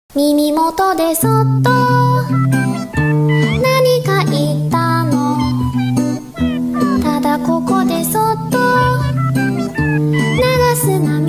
耳元でそっと何か言ったの。ただここでそっと流す涙